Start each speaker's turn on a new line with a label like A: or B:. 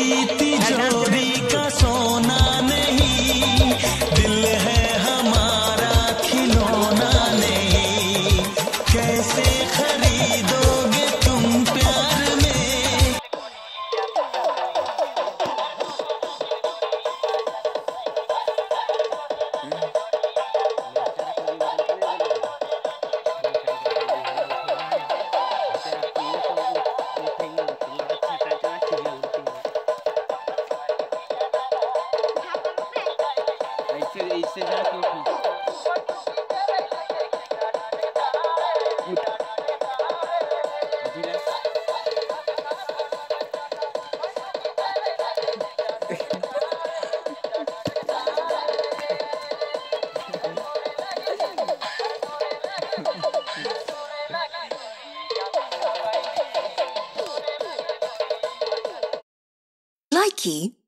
A: तिजोरी का सोना नहीं, दिल है हमारा खिलौना नहीं, कैसे खरीदोगे तुम प्यार में।
B: Likey